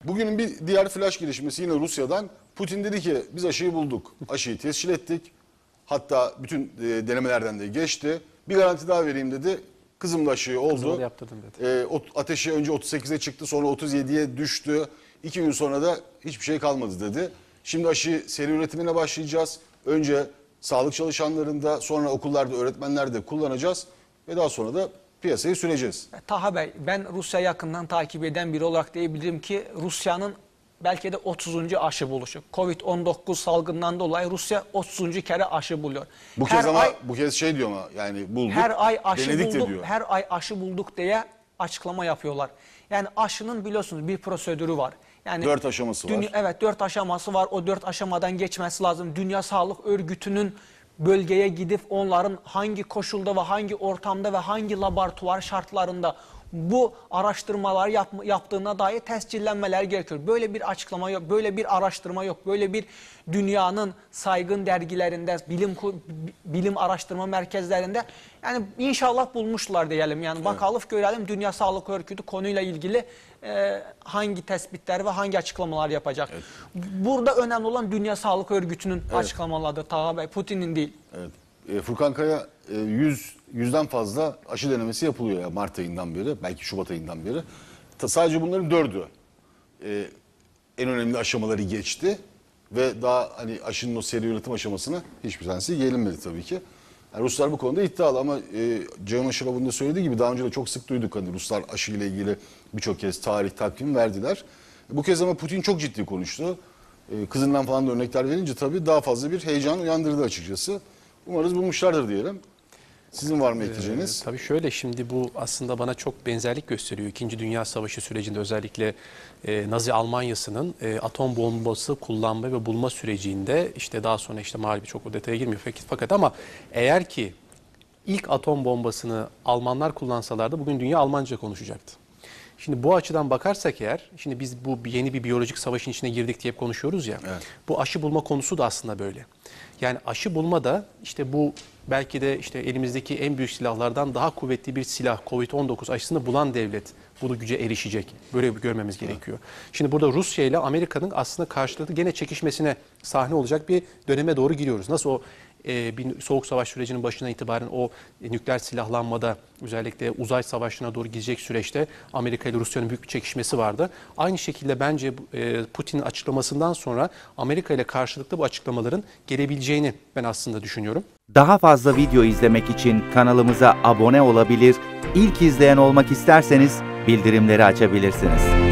Bugünün bir diğer flash gelişmesi yine Rusya'dan. Putin dedi ki biz aşıyı bulduk. Aşıyı tescil ettik. Hatta bütün denemelerden de geçti. Bir garanti daha vereyim dedi. Kızım da aşıyı oldu. Kızıma da yaptırdım dedi. Ateşi önce 38'e çıktı, sonra 37'ye düştü. 2 gün sonra da hiçbir şey kalmadı dedi. Şimdi aşı seri üretimine başlayacağız. Önce sağlık çalışanlarında, sonra okullarda, öğretmenlerde kullanacağız. Ve daha sonra da piyasaya süreceğiz. Taha Bey, ben Rusya'yı yakından takip eden biri olarak diyebilirim ki Rusya'nın belki de 30. aşı buluşu. Covid-19 salgından dolayı Rusya 30. kere aşı buluyor. Bu kez ama bu kez şey diyor ama yani bulduk. Her ay aşı denedik de bulduk, diyor. her ay aşı bulduk diye açıklama yapıyorlar. Yani aşının biliyorsunuz bir prosedürü var. Yani 4 aşaması var. Evet, 4 aşaması var. O 4 aşamadan geçmesi lazım. Dünya Sağlık Örgütü'nün bölgeye gidip onların hangi koşulda ve hangi ortamda ve hangi laboratuvar şartlarında bu araştırmalar yaptığına dair tescillenmeler gerekiyor. Böyle bir açıklama yok, böyle bir araştırma yok, böyle bir dünyanın saygın dergilerinde, bilim araştırma merkezlerinde yani inşallah bulmuşlar diyelim. Yani bakalım görelim Dünya Sağlık Örgütü konuyla ilgili hangi tespitler ve hangi açıklamalar yapacak. Evet. Burada önemli olan Dünya Sağlık Örgütü'nün açıklamalarıdır Taha Bey, Putin'in değil. Evet. Furkan Kaya 100'den fazla aşı denemesi yapılıyor ya Mart ayından beri, belki Şubat ayından beri. Sadece bunların 4'ü en önemli aşamaları geçti ve daha hani aşının o seri üretim aşamasına hiçbir tanesi gelinmedi tabii ki. Yani Ruslar bu konuda iddialı ama Cihan Aşırov'un da söylediği gibi daha önce de çok sık duyduk hani Ruslar aşıyla ilgili birçok kez tarih takvim verdiler. Bu kez ama Putin çok ciddi konuştu. Kızından falan da örnekler verince tabii daha fazla bir heyecan uyandırdı açıkçası. Umarız bulmuşlardır diyelim. Sizin var mı ekleyeceğiniz? Tabii şöyle, şimdi bu aslında bana çok benzerlik gösteriyor. İkinci Dünya Savaşı sürecinde özellikle Nazi Almanya'sının atom bombası kullanma ve bulma sürecinde işte daha sonra işte Muharebe çok o detaya girmiyor fakat ama eğer ki ilk atom bombasını Almanlar kullansalardı bugün dünya Almanca konuşacaktı. Şimdi bu açıdan bakarsak eğer, şimdi biz bu yeni bir biyolojik savaşın içine girdik diye hep konuşuyoruz ya. Evet. Bu aşı bulma konusu da aslında böyle. Yani aşı bulma da işte bu belki de işte elimizdeki en büyük silahlardan daha kuvvetli bir silah, Covid-19 aşısını bulan devlet bu güce erişecek. Böyle görmemiz gerekiyor. Şimdi burada Rusya ile Amerika'nın aslında karşılıklı gene çekişmesine sahne olacak bir döneme doğru giriyoruz. Nasıl o bir soğuk savaş sürecinin başına itibaren o nükleer silahlanmada özellikle uzay savaşına doğru gidecek süreçte Amerika ile Rusya'nın büyük bir çekişmesi vardı. Aynı şekilde bence Putin'in açıklamasından sonra Amerika ile karşılıklı bu açıklamaların gelebileceğini ben aslında düşünüyorum. Daha fazla video izlemek için kanalımıza abone olabilir, ilk izleyen olmak isterseniz bildirimleri açabilirsiniz.